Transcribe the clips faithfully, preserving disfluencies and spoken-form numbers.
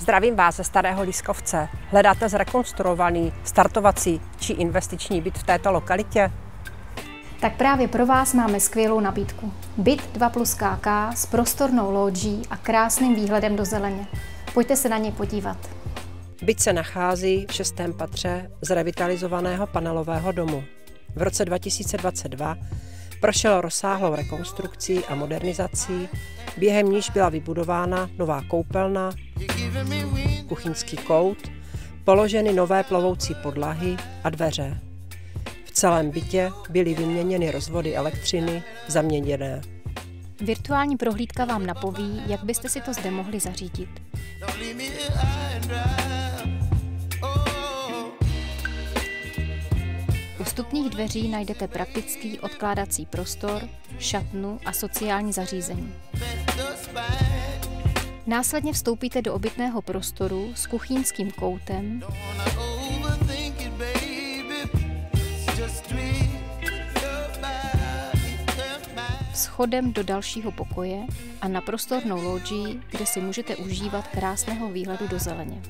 Zdravím vás ze Starého Lískovce. Hledáte zrekonstruovaný startovací či investiční byt v této lokalitě? Tak právě pro vás máme skvělou nabídku. Byt dva plus K K s prostornou lóží a krásným výhledem do zeleně. Pojďte se na něj podívat. Byt se nachází v šestém patře z revitalizovaného panelového domu. V roce dva tisíce dvacet dva prošel rozsáhlou rekonstrukcí a modernizací, během níž byla vybudována nová koupelna, kuchyňský kout, položeny nové plovoucí podlahy a dveře. V celém bytě byly vyměněny rozvody elektřiny, zaměněné. Virtuální prohlídka vám napoví, jak byste si to zde mohli zařídit. U vstupních dveří najdete praktický odkládací prostor, šatnu a sociální zařízení. Následně vstoupíte do obytného prostoru s kuchyňským koutem, schodem do dalšího pokoje a na prostornou lóžii, kde si můžete užívat krásného výhledu do zeleně.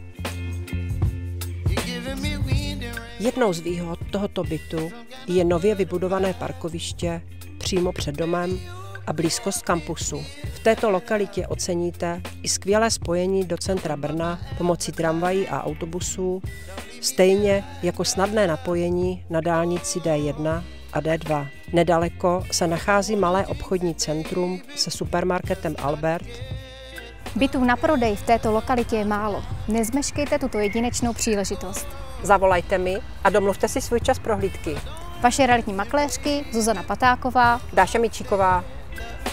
Jednou z výhod tohoto bytu je nově vybudované parkoviště přímo před domem a blízkost kampusu. V této lokalitě oceníte i skvělé spojení do centra Brna pomocí tramvají a autobusů, stejně jako snadné napojení na dálnici D jedna a D dva. Nedaleko se nachází malé obchodní centrum se supermarketem Albert. Bytů na prodej v této lokalitě je málo. Nezmeškejte tuto jedinečnou příležitost. Zavolejte mi a domluvte si svůj čas prohlídky. Vaše realitní makléřky Zuzana Patáková, Dáša Mičíková.